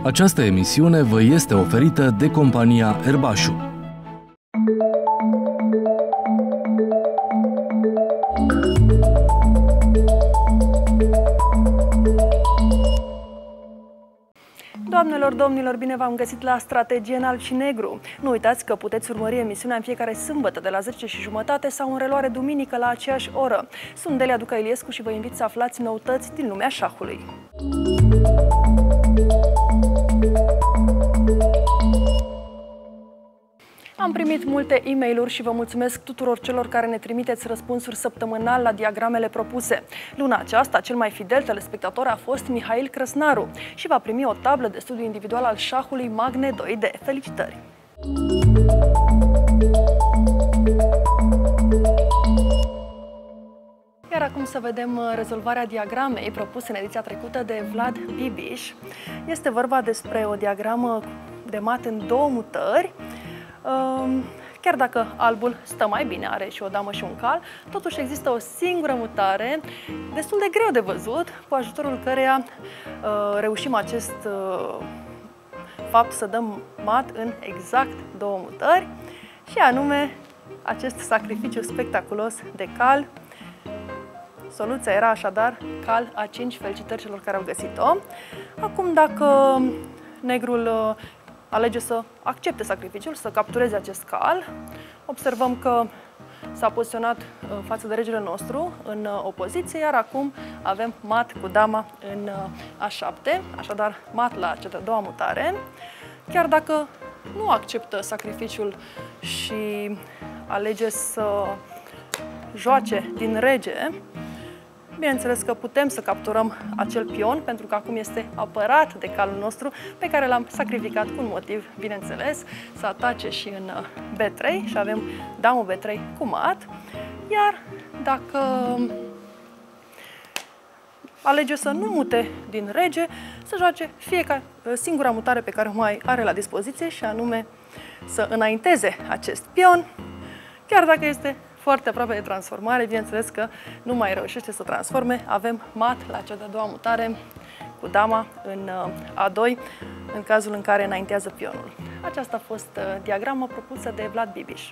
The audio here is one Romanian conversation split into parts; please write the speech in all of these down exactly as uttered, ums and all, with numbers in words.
Această emisiune vă este oferită de compania Erbașu. Doamnelor, domnilor, bine v-am găsit la Strategie în Alb și Negru. Nu uitați că puteți urmări emisiunea în fiecare sâmbătă de la zece și jumătate sau în reluare duminică la aceeași oră. Sunt Delia Duca Iliescu și vă invit să aflați noutăți din lumea șahului. Am primit multe e-mail-uri și vă mulțumesc tuturor celor care ne trimiteți răspunsuri săptămânal la diagramele propuse. Luna aceasta, cel mai fidel telespectator a fost Mihail Crăsnaru și va primi o tablă de studiu individual al șahului Magne doi D. Felicitări! Iar acum să vedem rezolvarea diagramei propusă în ediția trecută de Vlad Bibiș. Este vorba despre o diagramă de mat în două mutări. Chiar dacă albul stă mai bine, are și o damă și un cal, totuși există o singură mutare destul de greu de văzut, cu ajutorul căreia uh, reușim acest uh, fapt să dăm mat în exact două mutări, și anume acest sacrificiu spectaculos de cal. Soluția era așadar cal A cinci. Felicitări celor care au găsit-o. Acum, dacă negrul uh, alege să accepte sacrificiul, să captureze acest cal, observăm că s-a poziționat față de regele nostru în opoziție, iar acum avem mat cu dama în A șapte, așadar mat la cea de-a doua mutare. Chiar dacă nu acceptă sacrificiul și alege să joace din rege, bineînțeles că putem să capturăm acel pion, pentru că acum este apărat de calul nostru, pe care l-am sacrificat cu un motiv, bineînțeles, să atace și în B trei și avem damă B trei cu mat. Iar dacă alege să nu mute din rege, să joace fiecare singura mutare pe care o mai are la dispoziție, și anume să înainteze acest pion, chiar dacă este foarte aproape de transformare, bineînțeles că nu mai reușește să transforme. Avem mat la cea de-a doua mutare cu dama în A doi, în cazul în care înaintează pionul. Aceasta a fost diagrama propusă de Vlad Bibiș.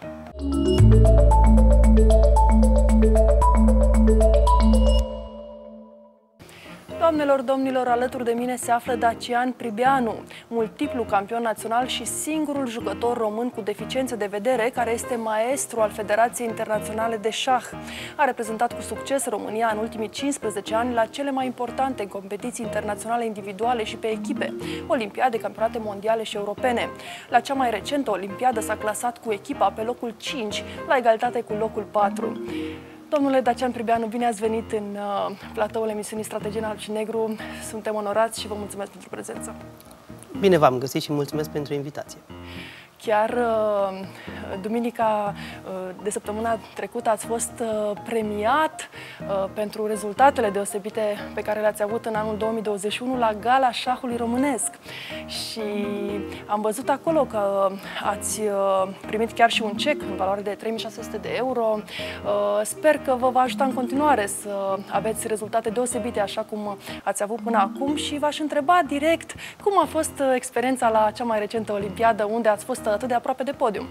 Doamnelor, domnilor, alături de mine se află Dacian Pribeanu, multiplu campion național și singurul jucător român cu deficiențe de vedere care este maestru al Federației Internaționale de Șah. A reprezentat cu succes România în ultimii cincisprezece ani la cele mai importante competiții internaționale individuale și pe echipe, olimpiade, campionate mondiale și europene. La cea mai recentă olimpiadă s-a clasat cu echipa pe locul cinci, la egalitate cu locul patru. Domnule Dacian Pribeanu, bine ați venit în uh, platoul emisiunii Strategie în Alb și Negru. Suntem onorați și vă mulțumesc pentru prezență. Bine v-am găsit și mulțumesc pentru invitație. Chiar uh, duminica uh, de săptămâna trecută ați fost uh, premiat uh, pentru rezultatele deosebite pe care le-ați avut în anul două mii douăzeci și unu la Gala Șahului Românesc. Și am văzut acolo că ați uh, primit chiar și un cec în valoare de trei mii șase sute de euro. Uh, sper că vă va ajuta în continuare să aveți rezultate deosebite așa cum ați avut până acum, și v-aș întreba direct cum a fost experiența la cea mai recentă olimpiadă, unde ați fost atât de aproape de podium.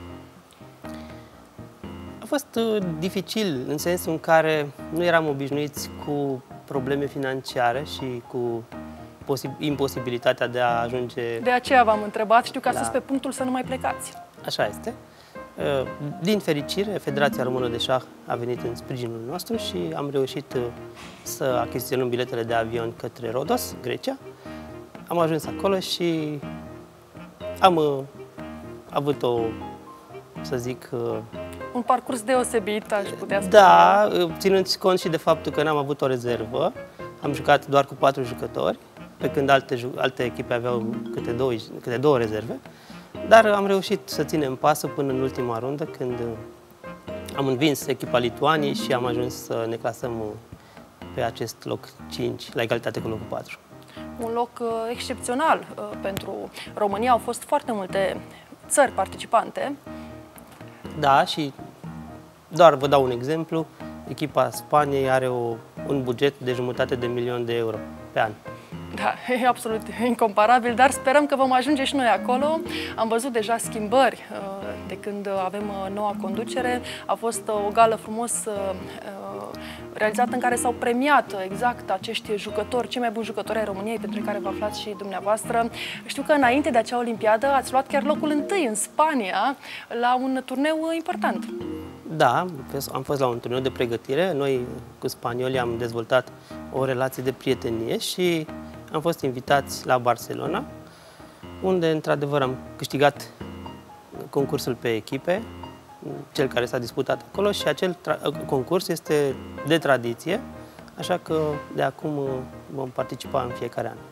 A fost uh, dificil în sensul în care nu eram obișnuiți cu probleme financiare și cu imposibilitatea de a ajunge... De aceea v-am întrebat, știu că ați la... fost pe punctul să nu mai plecați. Așa este. Uh, din fericire, Federația Română de Șah a venit în sprijinul nostru și am reușit uh, să achiziționăm biletele de avion către Rodos, Grecia. Am ajuns acolo și am uh, avut o, să zic... Un parcurs deosebit, aș putea spune. Da, ținând cont și de faptul că n-am avut o rezervă, am jucat doar cu patru jucători, pe când alte, alte echipe aveau câte două, câte două rezerve, dar am reușit să ținem pasul până în ultima rundă, când am învins echipa Lituaniei și am ajuns să ne clasăm pe acest loc cinci, la egalitate cu locul patru. Un loc uh, excepțional uh, pentru România. Au fost foarte multe țări participante. Da, și doar vă dau un exemplu. Echipa Spaniei are o, un buget de jumătate de milion de euro pe an. Da, e absolut incomparabil, dar sperăm că vom ajunge și noi acolo. Am văzut deja schimbări de când avem noua conducere. A fost o gală frumos realizată în care s-au premiat exact acești jucători, cei mai buni jucători ai României, pentru care vă aflați și dumneavoastră. Știu că înainte de acea olimpiadă ați luat chiar locul întâi în Spania la un turneu important. Da, am fost la un turneu de pregătire. Noi cu spaniolii am dezvoltat o relație de prietenie și am fost invitați la Barcelona, unde într-adevăr am câștigat concursul pe echipe, cel care s-a disputat acolo, și acel concurs este de tradiție, așa că de acum vom participa în fiecare an.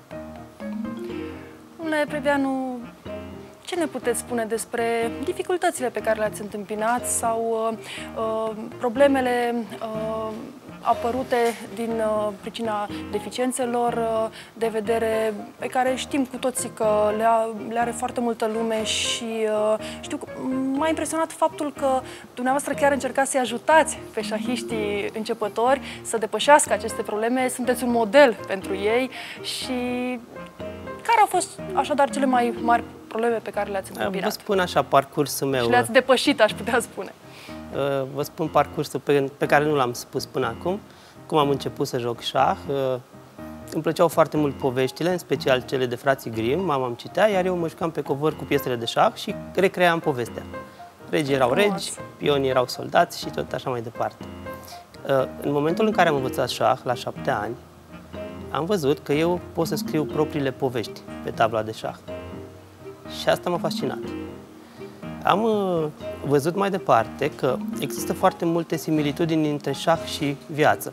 Domnule Previanu, ce ne puteți spune despre dificultățile pe care le-ați întâmpinat sau uh, problemele uh, apărute din uh, pricina deficiențelor uh, de vedere pe care știm cu toții că le, a, le are foarte multă lume și uh, știu că m-a impresionat faptul că dumneavoastră chiar încercați să-i ajutați pe șahiștii începători să depășească aceste probleme. Sunteți un model pentru ei și care au fost așadar cele mai mari probleme pe care le-ați întâmpinat? Vă spun așa parcursul meu. Și le-ați depășit, aș putea spune. Vă spun parcursul pe, pe care nu l-am spus până acum. Cum am început să joc șah. Îmi plăceau foarte mult poveștile, în special cele de frații Grimm. Mama îmi citea, iar eu mă jucam pe covor cu piesele de șah și recream povestea. Regii erau regi, pionii erau soldați și tot așa mai departe. În momentul în care am învățat șah, la șapte ani, am văzut că eu pot să scriu propriile povești pe tabla de șah. Și asta m-a fascinat. Am uh, văzut mai departe că există foarte multe similitudini între șah și viață.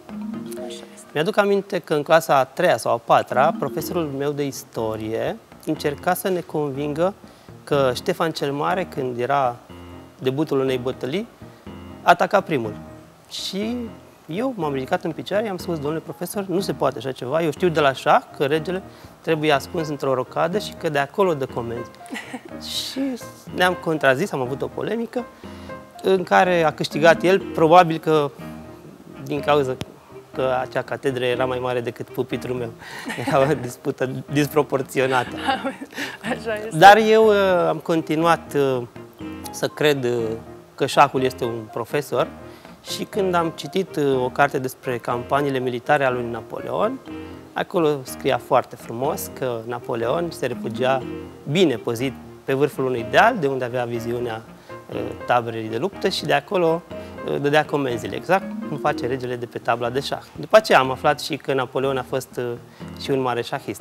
Mi-aduc aminte că în clasa a treia sau a patra, profesorul meu de istorie încerca să ne convingă că Ștefan cel Mare, când era debutul unei bătălii, ataca primul. Și eu m-am ridicat în picioare, i-am spus: domnule profesor, nu se poate așa ceva, eu știu de la șah că regele trebuie ascuns într-o rocadă și că de acolo dă comenzi. Și ne-am contrazis, am avut o polemică în care a câștigat el, probabil că din cauza că acea catedră era mai mare decât pupitrul meu. Era o dispută disproporționată. Așa este. Dar eu uh, am continuat uh, să cred uh, că șahul este un profesor. Și când am citit uh, o carte despre campaniile militare ale lui Napoleon, acolo scria foarte frumos că Napoleon se refugia bine păzit pe vârful unui deal, de unde avea viziunea uh, taberei de luptă, și de acolo uh, dădea comenzile, exact cum face regele de pe tabla de șah. După aceea am aflat și că Napoleon a fost uh, și un mare șahist.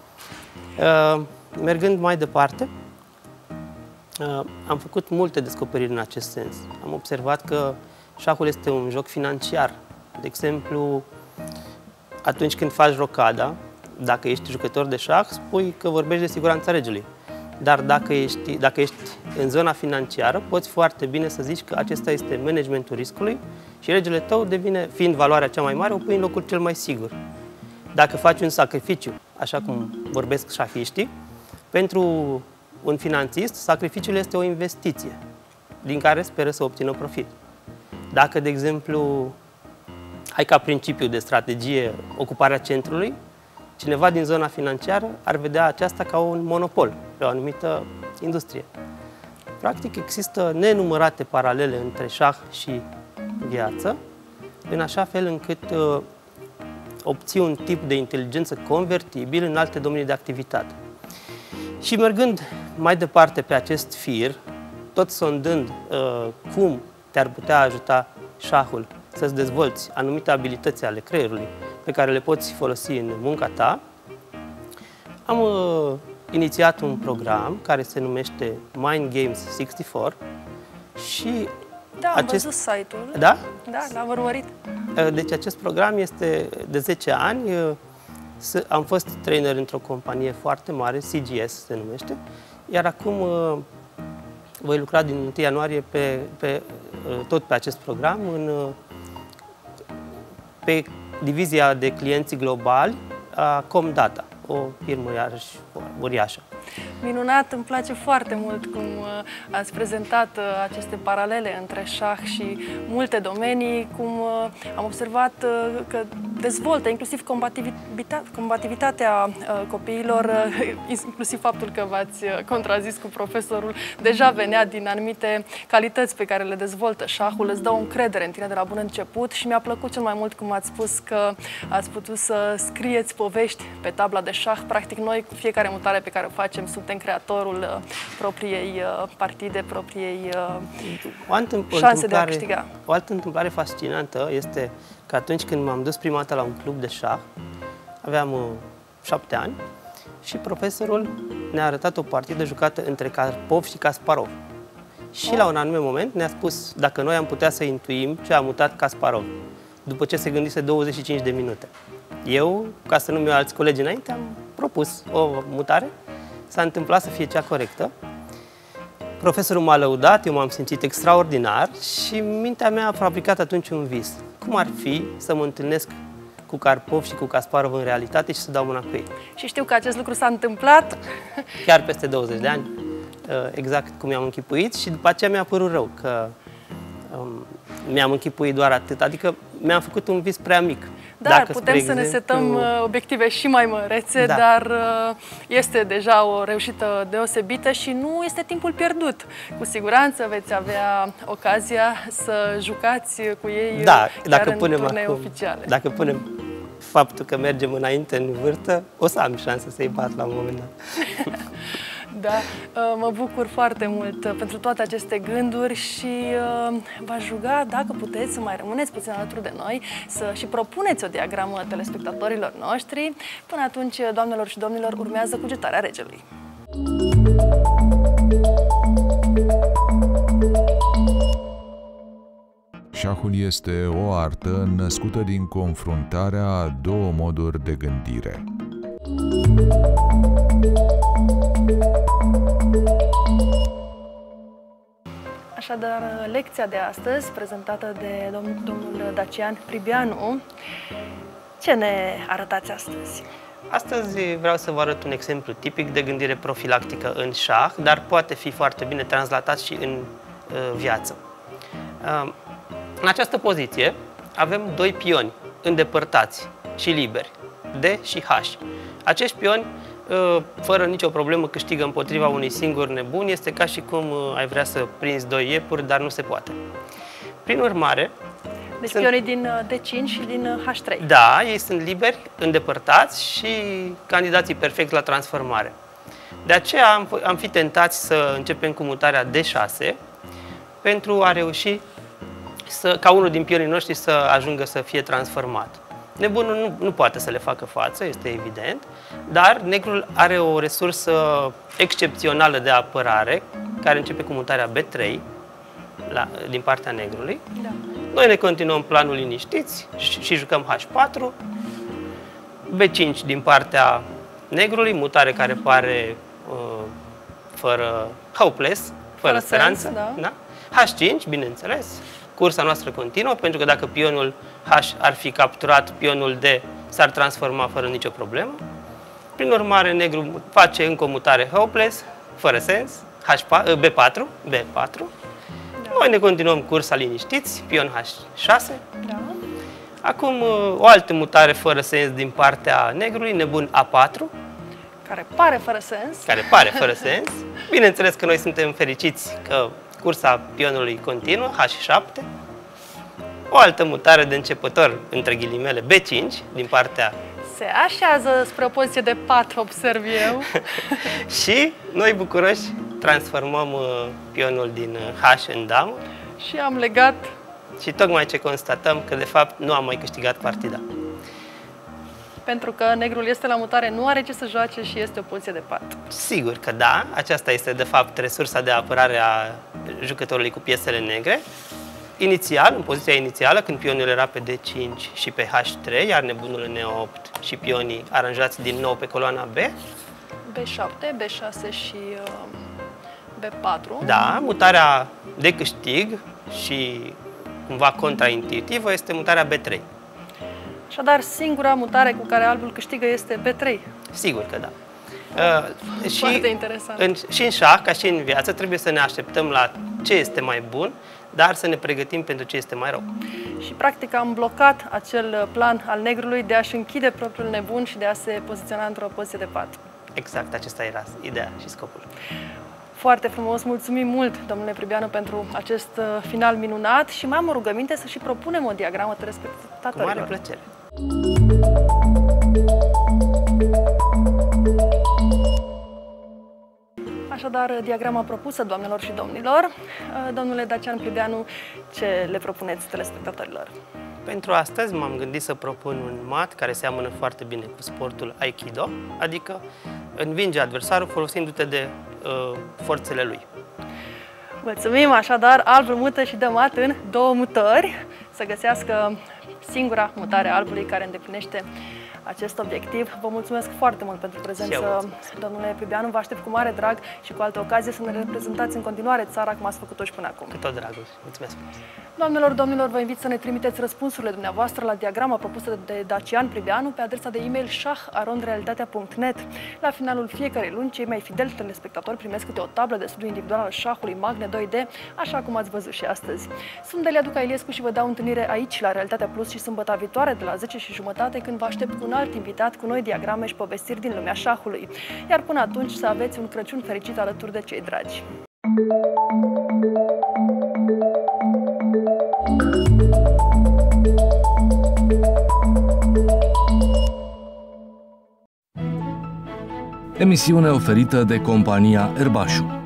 Uh, mergând mai departe, uh, am făcut multe descoperiri în acest sens. Am observat că șahul este un joc financiar. De exemplu, atunci când faci rocada, dacă ești jucător de șah, spui că vorbești de siguranța regelui. Dar dacă ești, dacă ești în zona financiară, poți foarte bine să zici că acesta este managementul riscului și regele tău devine, fiind valoarea cea mai mare, o pui în locul cel mai sigur. Dacă faci un sacrificiu, așa cum vorbesc șahiștii, pentru un finanțist, sacrificiul este o investiție din care speră să obțină profit. Dacă, de exemplu, ai ca principiu de strategie ocuparea centrului, cineva din zona financiară ar vedea aceasta ca un monopol pe o anumită industrie. Practic, există nenumărate paralele între șah și viață, în așa fel încât uh, obții un tip de inteligență convertibil în alte domenii de activitate. Și mergând mai departe pe acest fir, tot sondând uh, cum te-ar putea ajuta șahul să-ți dezvolți anumite abilități ale creierului pe care le poți folosi în munca ta, am uh, inițiat un program care se numește Mind Games șaizeci și patru și da, am acest... văzut site-ul. Da? Da, l-am urmărit. Deci acest program este de zece ani. Am fost trainer într-o companie foarte mare, C G S se numește, iar acum voi lucra din întâi ianuarie pe, pe, tot pe acest program, în, pe divizia de clienți globali a Comdata. o firmă iarăși uriașă. Minunat, îmi place foarte mult cum ați prezentat aceste paralele între șah și multe domenii, cum am observat că dezvoltă inclusiv combativitatea, combativitatea copiilor, inclusiv faptul că v-ați contrazis cu profesorul, deja venea din anumite calități pe care le dezvoltă șahul, îți dă o încredere în tine de la bun început și mi-a plăcut cel mai mult cum ați spus că ați putut să scrieți povești pe tabla de șah. Practic noi, cu fiecare mutare pe care o facem, suntem creatorul uh, propriei uh, partide, propriei uh, o altă șanse de a câștiga. O altă întâmplare fascinantă este că atunci când m-am dus prima dată la un club de șah, aveam uh, șapte ani și profesorul ne-a arătat o partidă jucată între Karpov și Kasparov. Și oh. la un anume moment ne-a spus dacă noi am putea să intuim ce a mutat Kasparov, după ce se gândise douăzeci și cinci de minute. Eu, ca să nu-mi iau alți colegi înainte, am propus o mutare. S-a întâmplat să fie cea corectă. Profesorul m-a lăudat, eu m-am simțit extraordinar și mintea mea a fabricat atunci un vis. Cum ar fi să mă întâlnesc cu Karpov și cu Kasparov în realitate și să dau mâna cu ei? Și știu că acest lucru s-a întâmplat. Chiar peste douăzeci de ani, exact cum mi-am închipuit și după aceea mi-a părut rău că um, mi-am închipuit doar atât, adică mi-am făcut un vis prea mic. Dar Dacă, putem să exemplu, ne setăm obiective și mai mărețe, da. dar este deja o reușită deosebită și nu este timpul pierdut. Cu siguranță veți avea ocazia să jucați cu ei da, chiar dacă în punem turnee acum, oficiale. Dacă punem faptul că mergem înainte în vârtă, o să am șanse să-i bat la un moment dat. Da, mă bucur foarte mult pentru toate aceste gânduri și v-aș ruga, dacă puteți, să mai rămâneți puțin alături de noi, să și propuneți o diagramă telespectatorilor noștri. Până atunci, doamnelor și domnilor, urmează Cugetarea Regelui. Șahul este o artă născută din confruntarea a două moduri de gândire. Așadar, lecția de astăzi, prezentată de domn, domnul Dacian Pribianu, ce ne arătați astăzi? Astăzi vreau să vă arăt un exemplu tipic de gândire profilactică în șah, dar poate fi foarte bine translatat și în uh, viață. Uh, în această poziție avem doi pioni îndepărtați și liberi, D și H. Acești pioni, fără nicio problemă, câștigă împotriva unui singur nebun. Este ca și cum ai vrea să prinzi doi iepuri, dar nu se poate. Prin urmare... Deci sunt... pionii din D cinci și din H trei. Da, ei sunt liberi, îndepărtați și candidații perfecți la transformare. De aceea am, am fi tentați să începem cu mutarea D șase pentru a reuși să, ca unul din pionii noștri să ajungă să fie transformat. Nebunul nu, nu poate să le facă față, este evident, dar negrul are o resursă excepțională de apărare, care începe cu mutarea B trei la, din partea negrului. Da. Noi ne continuăm planul liniștiți și, și jucăm H patru, B cinci din partea negrului, mutare care pare uh, fără hopeless, fără, fără speranță. Sens, da. Da? H cinci, bineînțeles. Cursa noastră continuă, pentru că dacă pionul H ar fi capturat, pionul D s-ar transforma fără nicio problemă. Prin urmare, negru face încă o mutare hopeless, fără sens, H patru, B patru, B patru. Da. Noi ne continuăm cursa liniștiți, pion H șase. Da. Acum o altă mutare fără sens din partea negrului, nebun A patru. Care pare fără sens. Care pare fără sens. Bineînțeles că noi suntem fericiți că cursa pionului continuă, H șapte. O altă mutare de începător, între ghilimele, B cinci, din partea... Se așează spre o poziție de patru, observ eu. Și noi, bucuroși, transformăm uh, pionul din uh, H în damă. Și am legat... Și tocmai ce constatăm că, de fapt, nu am mai câștigat partida. Pentru că negrul este la mutare, nu are ce să joace și este o poziție de patru. Sigur că da, aceasta este, de fapt, resursa de apărare a jucătorului cu piesele negre. Inițial, în poziția inițială, când pionul era pe D cinci și pe H trei, iar nebunul în E opt și pionii aranjați din nou pe coloana B. B șapte, B șase și uh, B patru. Da, mutarea de câștig și cumva contraintuitivă este mutarea B trei. Așadar, singura mutare cu care albul câștigă este B trei. Sigur că da. Uh, și, Foarte interesant. În, și în șah, ca și în viață, trebuie să ne așteptăm la ce este mai bun, dar să ne pregătim pentru ce este mai rău. Și practic am blocat acel plan al negrului de a-și închide propriul nebun și de a se poziționa într-o poziție de pat. Exact, acesta era ideea și scopul. Foarte frumos, mulțumim mult, domnule Pribeanu, pentru acest final minunat și mai am o rugăminte să și propunem o diagramă telespectatorilor. Cu mare plăcere. Așadar, diagrama propusă, doamnelor și domnilor. Domnule Dacian Pribeanu, ce le propuneți telespectatorilor? Pentru astăzi m-am gândit să propun un mat care seamănă foarte bine cu sportul Aikido, adică învinge adversarul folosindu-te de uh, forțele lui. Mulțumim, așadar, albul mută și dă mat în două mutări, să găsească singura mutare a albului care îndeplinește acest obiectiv. Vă mulțumesc foarte mult pentru prezență, domnule Pribeanu. Vă aștept cu mare drag și cu alte ocazie să ne reprezentați în continuare țara cum ați făcut-o și până acum. Cu tot dragul. Mulțumesc! Doamnelor, domnilor, vă invit să ne trimiteți răspunsurile dumneavoastră la diagrama propusă de Dacian Pribeanu pe adresa de e-mail șah arond realitatea punct net. La finalul fiecărei luni, cei mai fideli telespectatori primesc câte o tablă de studiu individual al șahului Magne doi D, așa cum ați văzut și astăzi. Sunt Delia Duca Iliescu și vă dau întâlnire aici, la Realitatea Plus, și sâmbătă viitoare de la zece și jumătate, când vă aștept cu un alt invitat cu noi diagrame și povestiri din lumea șahului. Iar până atunci să aveți un Crăciun fericit alături de cei dragi. Emisiune oferită de compania Erbașu.